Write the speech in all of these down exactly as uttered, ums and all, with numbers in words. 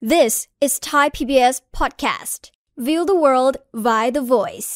This is Thai พี บี เอส podcast. View the world via the voice.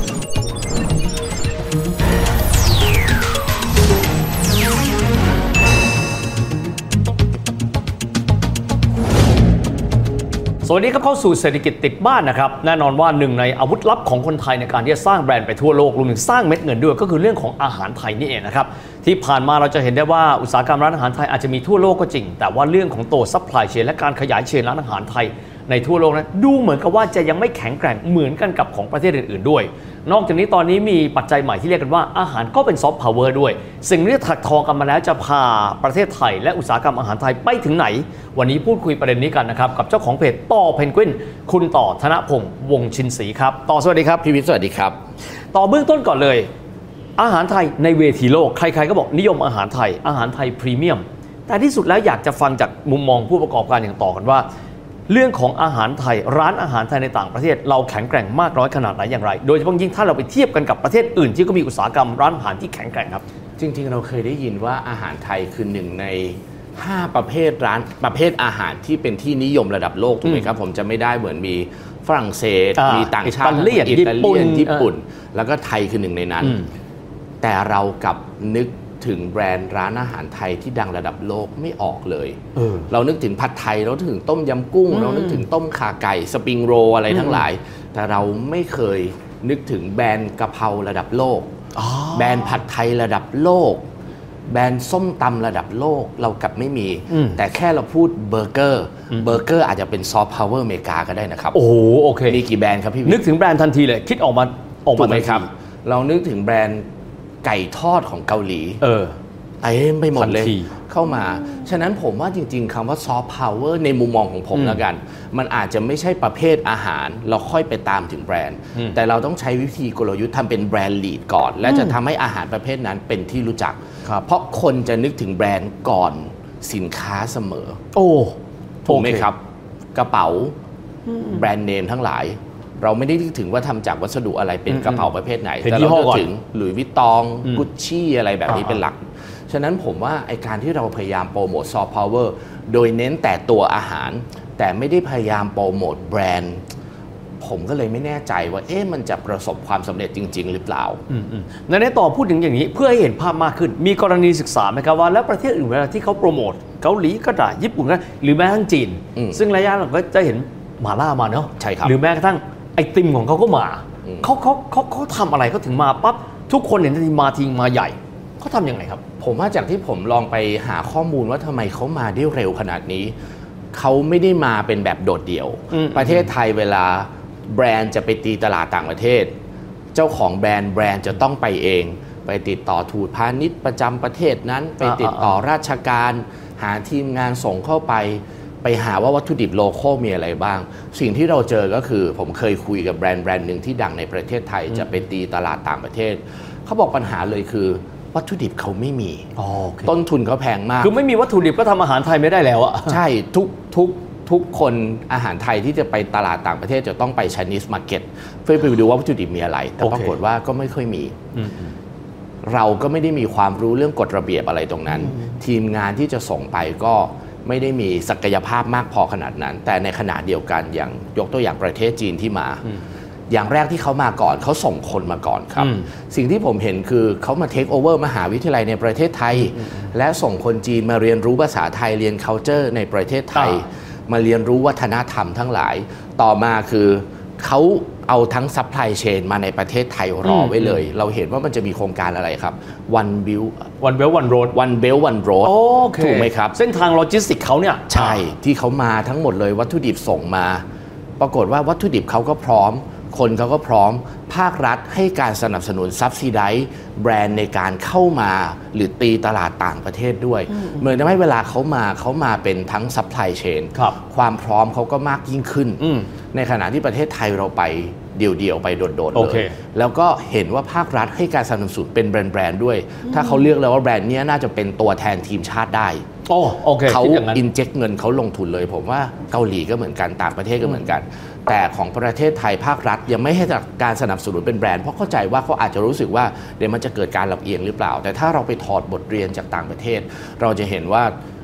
สวัสดีครับเข้าสู่เศรษฐกิจติดบ้านนะครับแน่นอนว่าหนึ่งในอาวุธลับของคนไทยในการที่จะสร้างแบรนด์ไปทั่วโลกรวมถึงสร้างเม็ดเงินด้วยก็คือเรื่องของอาหารไทยนี่เองนะครับที่ผ่านมาเราจะเห็นได้ว่าอุตสาหกรรมร้านอาหารไทยอาจจะมีทั่วโลกก็จริงแต่ว่าเรื่องของตัวซัพพลายเชนและการขยายเชนร้านอาหารไทยในทั่วโลกนั้นดูเหมือนกับว่าจะยังไม่แข็งแกร่งเหมือนกันกับของประเทศอื่นๆด้วยนอกจากนี้ตอนนี้มีปัจจัยใหม่ที่เรียกกันว่าอาหารก็เป็นซอฟต์พาวเวอร์ด้วยสิ่งที่ถักทอกันมาแล้วจะพาประเทศไทยและอุตสาหกรรมอาหารไทยไปถึงไหนวันนี้พูดคุยประเด็นนี้กันนะครับกับเจ้าของเพจต่อเพนกวินคุณต่อธนพงษ์วงศ์ชินศรีครับต่อสวัสดีครับพี่วิทย์สวัสดีครับต่อเบื้องต้นก่อนเลยอาหารไทยในเวทีโลกใครๆก็บอกนิยมอาหารไทยอาหารไทยพรีเมียมแต่ที่สุดแล้วอยากจะฟังจากมุมมองผู้ประกอบการอย่างต่อกันว่าเรื่องของอาหารไทยร้านอาหารไทยในต่างประเทศเราแข็งแกร่งมากน้อยขนาดไหนอย่างไรโดยเฉพาะยิ่งถ้าเราไปเทียบกันกับประเทศอื่นที่ก็มีอุตสาหกรรมร้านอาหารที่แข็งแกร่งครับจริงๆเราเคยได้ยินว่าอาหารไทยคือหนึ่งในห้าประเภทร้านประเภทอาหารที่เป็นที่นิยมระดับโลกถูกไหมครับผมจะไม่ได้เหมือนมีฝรั่งเศสมีต่างชาติอิตาเลียนญี่ปุ่นแล้วก็ไทยคือหนึ่งในนั้นแต่เรากับนึกถึงแบรนด์ร้านอาหารไทยที่ดังระดับโลกไม่ออกเลยเออเรานึกถึงผัดไทยเรานึกถึงต้มยำกุ้งเรานึกถึงต้มข่าไก่สปริงโรลอะไรทั้งหลายแต่เราไม่เคยนึกถึงแบรนด์กะเพราระดับโลกแบรนด์ผัดไทยระดับโลกแบรนด์ส้มตำระดับโลกเรากลับไม่มีแต่แค่เราพูดเบอร์เกอร์เบอร์เกอร์อาจจะเป็นซอฟต์พาวเวอร์อเมริกาก็ได้นะครับโอ้โหโอเคมีกี่แบรนด์ครับพี่นึกถึงแบรนด์ทันทีเลยคิดออกมาออกมาไหมครับเรานึกถึงแบรนด์ไก่ทอดของเกาหลีเออเต็มไปหมดเลยเข้ามาฉะนั้นผมว่าจริงๆคำว่าซอฟต์พาวเวอร์ในมุมมองของผมแล้วกันมันอาจจะไม่ใช่ประเภทอาหารเราค่อยไปตามถึงแบรนด์แต่เราต้องใช้วิธีกลยุทธ์ทำเป็นแบรนด์ลีดก่อนและจะทำให้อาหารประเภทนั้นเป็นที่รู้จักเพราะคนจะนึกถึงแบรนด์ก่อนสินค้าเสมอโอ้ถูกไหมครับกระเป๋าแบรนด์เนมทั้งหลายเราไม่ได้นึกถึงว่าทำจากวัสดุอะไรเป็นกระเป๋าประเภทไหนแต่เรานึกถึงหลุยส์วิตตองกุชชี่อะไรแบบนี้เป็นหลักฉะนั้นผมว่าไอการที่เราพยายามโปรโมทซอฟต์พาวเวอร์โดยเน้นแต่ตัวอาหารแต่ไม่ได้พยายามโปรโมทแบรนด์ผมก็เลยไม่แน่ใจว่าเอ๊ะมันจะประสบความสำเร็จจริงๆหรือเปล่าในในต่อพูดถึงอย่างนี้เพื่อให้เห็นภาพมากขึ้นมีกรณีศึกษาไหมครับว่าแล้วประเทศอื่นเวลาที่เขาโปรโมทเกาหลีก็ได้ญี่ปุ่นก็หรือแม้กระทั่งจีนซึ่งระยะหลังก็จะเห็นหม่าล่ามาเนาะใช่ครับหรือแม้กระทั่งไอติมของเขาก็มาเขาเขาเขาเขาทำอะไรเขาถึงมาปั๊บทุกคนเห็นทีมาทีมาใหญ่เขาทำยังไงครับผมว่าจากที่ผมลองไปหาข้อมูลว่าทำไมเขามาได้เร็วขนาดนี้เขาไม่ได้มาเป็นแบบโดดเดี่ยวประเทศไทยเวลาแบรนด์จะไปตีตลาดต่างประเทศเจ้าของแบรนด์แบรนด์จะต้องไปเองไปติดต่อทูตพาณิชย์ประจำประเทศนั้นไปติดต่อราชการหาทีมงานส่งเข้าไปไปหาว่าวัตถุดิบโลคอลมีอะไรบ้างสิ่งที่เราเจอก็คือผมเคยคุยกับแบรนด์แบรนด์หนึ่งที่ดังในประเทศไทยจะไปตีตลาดต่างประเทศเขาบอกปัญหาเลยคือวัตถุดิบเขาไม่มี okay. ต้นทุนเขาแพงมากคือไม่มีวัตถุดิบก็ทำอาหารไทยไม่ได้แล้วอะใช่ทุกทุกทุกคนอาหารไทยที่จะไปตลาดต่างประเทศจะต้องไป Chinese Market เพื่อไปดูว่าวัตถุดิบมีอะไรแต่ okay. ปรากฏว่าก็ไม่ค่อยมีเราก็ไม่ได้มีความรู้เรื่องกฎระเบียบอะไรตรงนั้นทีมงานที่จะส่งไปก็ไม่ได้มีศักยภาพมากพอขนาดนั้นแต่ในขณะเดียวกันอย่างยกตัวอย่างประเทศจีนที่มาอย่างแรกที่เขามาก่อนเขาส่งคนมาก่อนครับสิ่งที่ผมเห็นคือเขามาเทคโอเวอร์มหาวิทยาลัยในประเทศไทยและส่งคนจีนมาเรียนรู้ภาษาไทยเรียน culture ในประเทศไทยมาเรียนรู้วัฒนธรรมทั้งหลายต่อมาคือเขาเอาทั้งซัพพลายเชนมาในประเทศไทยรอไว้เลยเราเห็นว่ามันจะมีโครงการอะไรครับ One Belt One Belt One Road One Belt One Road ถูกไหมครับเส้นทางโลจิสติกเขาเนี่ยใช่ที่เขามาทั้งหมดเลยวัตถุดิบส่งมาปรากฏว่าวัตถุดิบเขาก็พร้อมคนเขาก็พร้อมภาครัฐให้การสนับสนุนซับซิไดซ์แบรนด์ในการเข้ามาหรือตีตลาดต่างประเทศด้วยเหมือนทำให้เวลาเขามาเขามาเป็นทั้งซัพพลายเชนความพร้อมเขาก็มากยิ่งขึ้นในขณะที่ประเทศไทยเราไปเดี่ยวๆไปโดดๆเลยแล้วก็เห็นว่าภาครัฐให้การสนับสนุนเป็นแบรนด์ๆด้วยถ้าเขาเลือกแล้วว่าแบรนด์นี้น่าจะเป็นตัวแทนทีมชาติได้เขาอินเจคเงินเขาลงทุนเลยผมว่าเกาหลีก็เหมือนกันต่างประเทศก็เหมือนกันแต่ของประเทศไทยภาครัฐยังไม่ให้การสนับสนุนเป็นแบรนด์เพราะเข้าใจว่าเขาอาจจะรู้สึกว่าเดี๋ยวมันจะเกิดการลำเอียงหรือเปล่าแต่ถ้าเราไปถอดบทเรียนจากต่างประเทศเราจะเห็นว่า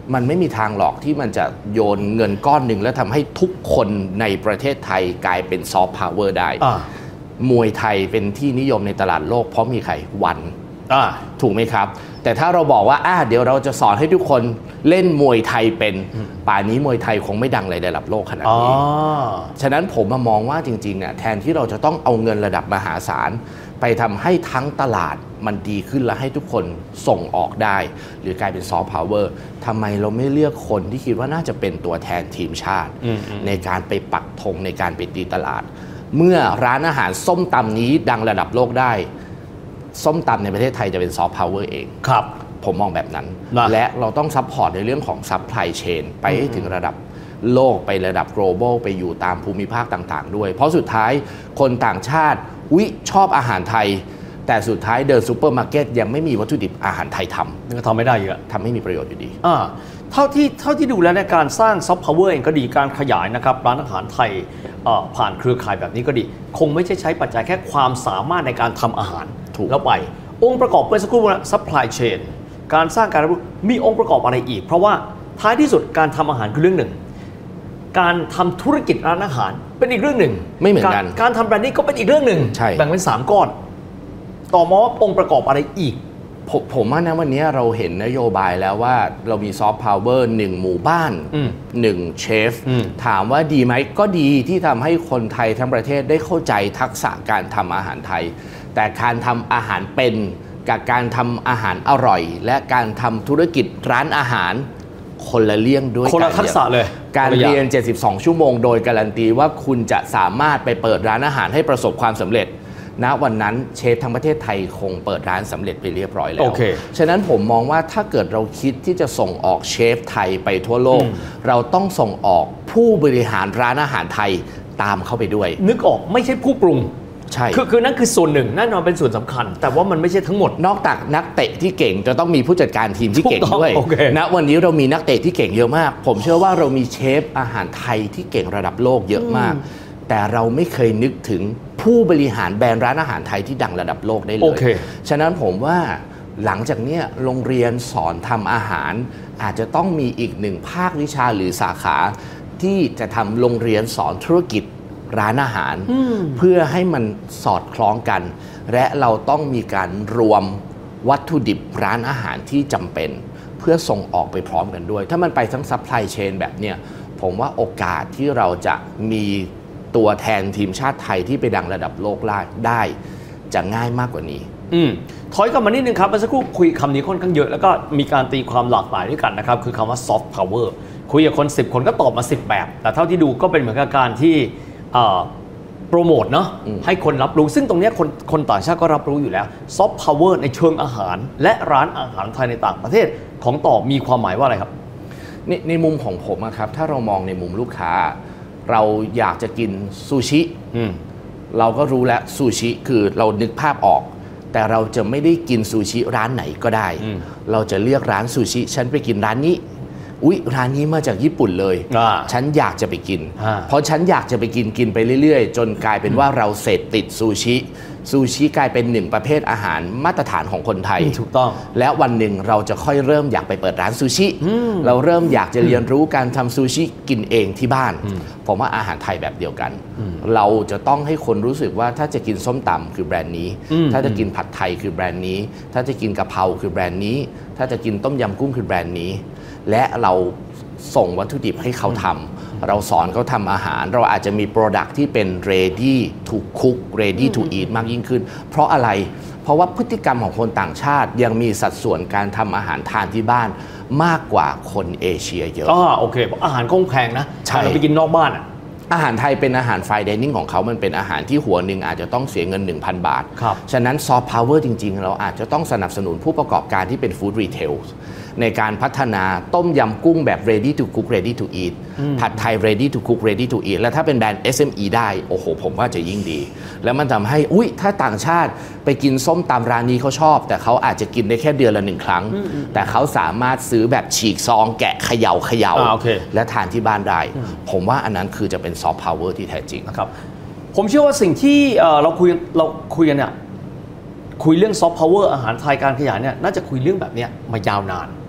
มันไม่มีทางหรอกที่มันจะโยนเงินก้อนหนึ่งแล้วทำให้ทุกคนในประเทศไทยกลายเป็นซอฟต์พาวเวอร์ได้มวยไทยเป็นที่นิยมในตลาดโลกเพราะมีใครวันถูกไหมครับแต่ถ้าเราบอกว่าอ่าเดี๋ยวเราจะสอนให้ทุกคนเล่นมวยไทยเป็นป่านนี้มวยไทยคงไม่ดังเลยระดับโลกขนาดนี้ฉะนั้นผมมามองว่าจริงๆเนี่ยแทนที่เราจะต้องเอาเงินระดับมหาศาลไปทำให้ทั้งตลาดมันดีขึ้นและให้ทุกคนส่งออกได้หรือกลายเป็นซอฟต์พาวเวอร์ทำไมเราไม่เลือกคนที่คิดว่าน่าจะเป็นตัวแทนทีมชาติในการไปปักธงในการไปตีตลาดเมื่อร้านอาหารส้มตำนี้ดังระดับโลกได้ส้มตำในประเทศไทยจะเป็นซอฟต์พาวเวอร์เองครับผมมองแบบนั้นและเราต้องซัพพอร์ตในเรื่องของซัพพลายเชนไปให้ถึงระดับโลกไประดับ global ไปอยู่ตามภูมิภาคต่างๆด้วยเพราะสุดท้ายคนต่างชาติวิชอบอาหารไทยแต่สุดท้ายเดินซูเปอร์มาร์เก็ตยังไม่มีวัตถุดิบอาหารไทยทำก็ทำไม่ได้อยู่ทำให้มีประโยชน์อยู่ดีอ่าเท่าที่เท่าที่ดูแล้วในการสร้างซอฟต์พาวเวอร์เองก็ดีการขยายนะครับร้านอาหารไทยผ่านเครือข่ายแบบนี้ก็ดีคงไม่ใช่ใช้ปัจจัยแค่ความสามารถในการทำอาหารแล้วไปองค์ประกอบเมื่อสักครู่ว่าซัพพลายเชนการสร้างการรับรู้มีองค์ประกอบอะไรอีกเพราะว่าท้ายที่สุดการทำอาหารคือเรื่องหนึ่งการทำธุรกิจร้านอาหารเป็นอีกเรื่องหนึ่งไม่เหมือนกันการทำแบรนดิ้งก็เป็นอีกเรื่องหนึ่งแบ่งเป็นสามก้อนต่อมาว่าองค์ประกอบอะไรอีกผมผมว่านะวันนี้เราเห็นนโยบายแล้วว่าเรามีซอฟต์พาวเวอร์หนึ่งหมู่บ้านหนึ่งเชฟถามว่าดีไหมก็ดีที่ทำให้คนไทยทั้งประเทศได้เข้าใจทักษะการทำอาหารไทยแต่การทำอาหารเป็นกับการทำอาหารอร่อยและการทำธุรกิจร้านอาหารคนละเลี่ยงด้วยคนละทักษะเลยการเรียนเจ็ดสิบสองชั่วโมงโดยการันตีว่าคุณจะสามารถไปเปิดร้านอาหารให้ประสบความสำเร็จณวันนั้นเชฟทั้งประเทศไทยคงเปิดร้านสำเร็จไปเรียบร้อยแล้ว okay. ฉะนั้นผมมองว่าถ้าเกิดเราคิดที่จะส่งออกเชฟไทยไปทั่วโลกเราต้องส่งออกผู้บริหารร้านอาหารไทยตามเข้าไปด้วยนึกออกไม่ใช่ผู้ปรุงใช่คือคือนั่นคือส่วนหนึ่งแน่นอนเป็นส่วนสำคัญแต่ว่ามันไม่ใช่ทั้งหมดนอกจากนักเตะที่เก่งจะต้องมีผู้จัดการทีมที่เก่งด้วย okay. ณวันนี้เรามีนักเตะที่เก่งเยอะมากผมเชื่อว่าเรามีเชฟอาหารไทยที่เก่งระดับโลกเยอะมากแต่เราไม่เคยนึกถึงผู้บริหารแบรนด์ร้านอาหารไทยที่ดังระดับโลกได้เลย okay. ฉะนั้นผมว่าหลังจากนี้โรงเรียนสอนทำอาหารอาจจะต้องมีอีกหนึ่งภาควิชาหรือสาขาที่จะทำโรงเรียนสอนธุรกิจร้านอาหารเพื่อให้มันสอดคล้องกันและเราต้องมีการรวมวัตถุดิบร้านอาหารที่จำเป็นเพื่อส่งออกไปพร้อมกันด้วยถ้ามันไปทั้งซัพพลายเชนแบบเนี้ยผมว่าโอกาสที่เราจะมีตัวแทนทีมชาติไทยที่ไปดังระดับโลกได้จะง่ายมากกว่านี้อืมถอยกลับมานิดนึงครับเมื่อสักครู่คุยคำนี้ค่อนข้างเยอะแล้วก็มีการตีความหลากหลายด้วยกันนะครับคือคำว่า soft power คุยกับคนสิบคนก็ตอบมาสิบแบบแต่เท่าที่ดูก็เป็นเหมือนกับการที่โปรโมทเนาะให้คนรับรู้ซึ่งตรงนี้คนคนต่างชาติก็รับรู้อยู่แล้วซอฟต์พาวเวอร์ในเชิงอาหารและร้านอาหารไทยในต่างประเทศของต่อมีความหมายว่าอะไรครับในในมุมของผมครับถ้าเรามองในมุมลูกค้าเราอยากจะกินซูชิเราก็รู้แล้วซูชิคือเรานึกภาพออกแต่เราจะไม่ได้กินซูชิร้านไหนก็ได้เราจะเลือกร้านซูชิฉันไปกินร้านนี้อุ๊ยร้านนี้มาจากญี่ปุ่นเลยฉันอยากจะไปกินเพราะฉันอยากจะไปกินกินไปเรื่อยๆจนกลายเป็นว่าเราเสพติดซูชิซูชิกลายเป็นหนึ่งประเภทอาหารมาตรฐานของคนไทยถูกต้องและวันหนึ่งเราจะค่อยเริ่มอยากไปเปิดร้านซูชิเราเริ่มอยากจะเรียนรู้การทำซูชิกินเองที่บ้านผมว่าอาหารไทยแบบเดียวกันเราจะต้องให้คนรู้สึกว่าถ้าจะกินส้มตำคือแบรนด์นี้ถ้าจะกินผัดไทยคือแบรนด์นี้ถ้าจะกินกะเพราคือแบรนด์นี้ถ้าจะกินต้มยำกุ้งคือแบรนด์นี้และเราส่งวัตถุดิบให้เขาทำเราสอนเขาทำอาหารเราอาจจะมี Product ที่เป็น ready to cook ready to eat มากยิ่งขึ้นเพราะอะไรเพราะว่าพฤติกรรมของคนต่างชาติยังมีสัดส่วนการทำอาหารทานที่บ้านมากกว่าคนเอเชียเยอะอ๋อโอเคอาหารคงแพงนะเราไปกินนอกบ้านอ่ะอาหารไทยเป็นอาหารไฟน์ไดนิ่งของเขามันเป็นอาหารที่หัวหนึ่งอาจจะต้องเสียเงิน หนึ่งพัน บาทฉะนั้นซอฟต์พาวเวอร์จริงๆเราอาจจะต้องสนับสนุนผู้ประกอบการที่เป็นฟู้ดรีเทลในการพัฒนาต้มยำกุ้งแบบ ready to cook ready to eat ผัดไทย ready to cook ready to eat และถ้าเป็นแบรนด์ เอส เอ็ม อี ได้โอ้โหผมว่าจะยิ่งดีแล้วมันทำให้อุ๊ยถ้าต่างชาติไปกินส้มตำร้านนี้เขาชอบแต่เขาอาจจะกินได้แค่เดือนละหนึ่งครั้งแต่เขาสามารถซื้อแบบฉีกซองแกะเขย่าเขย่าและทานที่บ้านได้ผมว่าอันนั้นคือจะเป็นซอฟต์พาวเวอร์ที่แท้จริงนะครับผมเชื่อว่าสิ่งที่เราคุยเราคุยกันเนี่ยคุยเรื่องซอฟต์พาวเวอร์อาหารไทยการขยายเนี่ยน่าจะคุยเรื่องแบบนี้มายาวนาน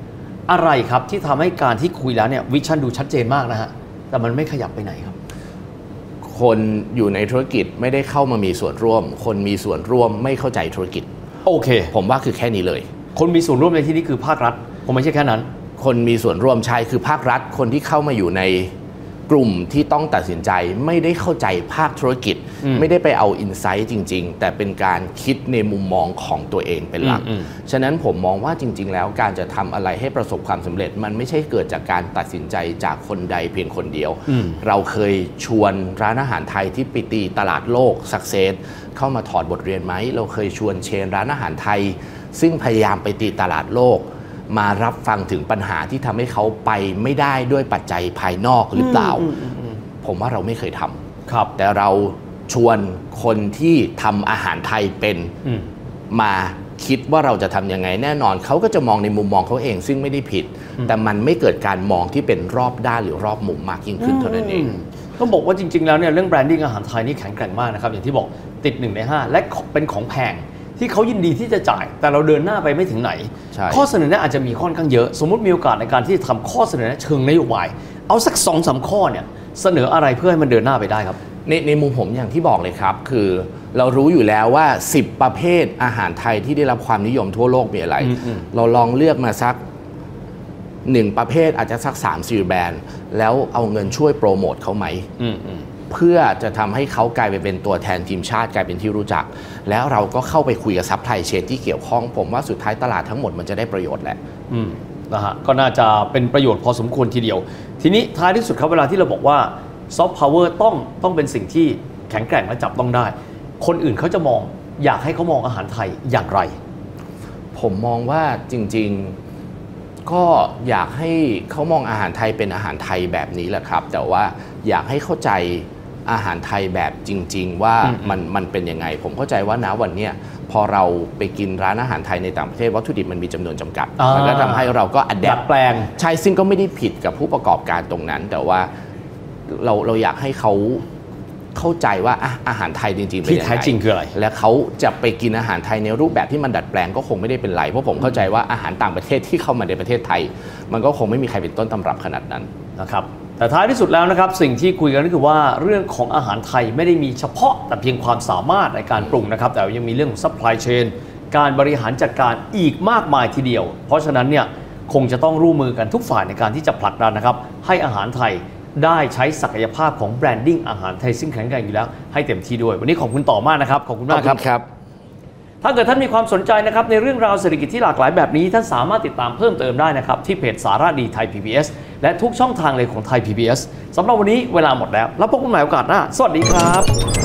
อะไรครับที่ทำให้การที่คุยแล้วเนี่ยวิชั่นดูชัดเจนมากนะฮะแต่มันไม่ขยับไปไหนครับคนอยู่ในธุรกิจไม่ได้เข้ามามีส่วนร่วมคนมีส่วนร่วมไม่เข้าใจธุรกิจโอเคผมว่าคือแค่นี้เลยคนมีส่วนร่วมในที่นี้คือภาครัฐผมไม่ใช่แค่นั้นคนมีส่วนร่วมใช่คือภาครัฐคนที่เข้ามาอยู่ในกลุ่มที่ต้องตัดสินใจไม่ได้เข้าใจภาคธุรกิจไม่ได้ไปเอาอินไซต์จริงๆแต่เป็นการคิดในมุมมองของตัวเองเป็นหลักฉะนั้นผมมองว่าจริงๆแล้วการจะทำอะไรให้ประสบความสำเร็จมันไม่ใช่เกิดจากการตัดสินใจจากคนใดเพียงคนเดียวเราเคยชวนร้านอาหารไทยที่ไปตีตลาดโลกสักเซสเข้ามาถอดบทเรียนไหมเราเคยชวนเชนร้านอาหารไทยซึ่งพยายามไปตีตลาดโลกมารับฟังถึงปัญหาที่ทำให้เขาไปไม่ได้ด้วยปัจจัยภายนอกหรือเปล่าผมว่าเราไม่เคยทำครับแต่เราชวนคนที่ทำอาหารไทยเป็นมาคิดว่าเราจะทำยังไงแน่นอนเขาก็จะมองในมุมมองเขาเองซึ่งไม่ได้ผิดแต่มันไม่เกิดการมองที่เป็นรอบด้านหรือรอบมุมมากยิ่งขึ้นเท่านั้นเองต้องบอกว่าจริงๆแล้วเนี่ยเรื่องแบรนดิ้งอาหารไทยนี่แข็งแกร่งมากนะครับอย่างที่บอกติดหนึ่งในห้าและเป็นของแพงที่เขายินดีที่จะจ่ายแต่เราเดินหน้าไปไม่ถึงไหนข้อเสนอแนะอาจจะมีค่อนข้างเยอะสมมติมีโอกาสในการที่จะทำข้อเสนอแนะเชิงนโยบายเอาสัก สองสาม ข้อเนี่ยเสนออะไรเพื่อให้มันเดินหน้าไปได้ครับในในมุมผมอย่างที่บอกเลยครับคือเรารู้อยู่แล้วว่าสิบประเภทอาหารไทยที่ได้รับความนิยมทั่วโลกมีอะไรเราลองเลือกมาสักหนึ่งประเภทอาจจะสัก สามสี่ แบรนด์แล้วเอาเงินช่วยโปรโมทเขาไหมเพื่อจะทำให้เขากลายไปเป็นตัวแทนทีมชาติกลายเป็นที่รู้จักแล้วเราก็เข้าไปคุยกับซัพพลายเชนที่เกี่ยวข้องผมว่าสุดท้ายตลาดทั้งหมดมันจะได้ประโยชน์แหละนะฮะก็น่าจะเป็นประโยชน์พอสมควรทีเดียวทีนี้ท้ายที่สุดครับเวลาที่เราบอกว่าซอฟต์พาวเวอร์ต้องต้องเป็นสิ่งที่แข็งแกร่งและจับต้องได้คนอื่นเขาจะมองอยากให้เขามองอาหารไทยอย่างไรผมมองว่าจริงๆก็อยากให้เขามองอาหารไทยเป็นอาหารไทยแบบนี้แหละครับแต่ว่าอยากให้เข้าใจอาหารไทยแบบจริงๆว่ามันมันเป็นยังไงผมเข้าใจว่าณวันนี้พอเราไปกินร้านอาหารไทยในต่างประเทศวัตถุดิบมันมีจำนวนจำกัดมันก็ทำให้เราก็อัดแอปแปลงใช่ซึ่งก็ไม่ได้ผิดกับผู้ประกอบการตรงนั้นแต่ว่าเราเราอยากให้เขาเข้าใจว่าอาหารไทยจริงๆเป็นยังไงที่แท้จริงคืออะไรและเขาจะไปกินอาหารไทยในรูปแบบที่มันดัดแปลงก็คงไม่ได้เป็นไรเพราะผมเข้าใจว่าอาหารต่างประเทศที่เข้ามาในประเทศไทยมันก็คงไม่มีใครเป็นต้นตำรับขนาดนั้นนะครับแต่ท้ายที่สุดแล้วนะครับสิ่งที่คุยกันก็คือว่าเรื่องของอาหารไทยไม่ได้มีเฉพาะแต่เพียงความสามารถในการปรุงนะครับแต่ยังมีเรื่องของซัพพลายเชนการบริหารจัดการอีกมากมายทีเดียวเพราะฉะนั้นเนี่ยคงจะต้องร่วมมือกันทุกฝ่ายในการที่จะผลักดันนะครับให้อาหารไทยได้ใช้ศักยภาพของแบรนดิ้งอาหารไทยซึ่งแข็งแกร่งอยู่แล้วให้เต็มที่ด้วยวันนี้ขอบคุณต่อมากนะครับขอบคุณมากครับถ้าเกิดท่านมีความสนใจนะครับในเรื่องราวเศรษฐกิจที่หลากหลายแบบนี้ท่านสามารถติดตามเพิ่มเติมได้นะครับที่เพจสาระดีไทย พี บี เอส และทุกช่องทางเลยของไทย พี บี เอส สำหรับวันนี้เวลาหมดแล้วแล้วพบกันใหม่โอกาสหน้าสวัสดีครับ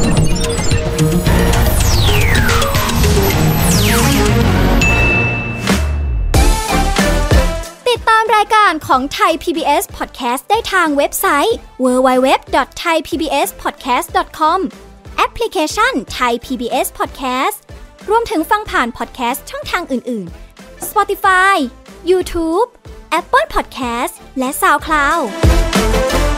ติดตามรายการของไทย พี บี เอส Podcast ได้ทางเว็บไซต์ ดับเบิลยู ดับเบิลยู ดับเบิลยู ดอท ไทย พี บี เอส พอดแคสต์ ดอท คอม แอปพลิเคชัน Thai พี บี เอส Podcast รวมถึงฟังผ่าน podcast ช่องทางอื่นๆ Spotify YouTube Apple Podcast และ SoundCloud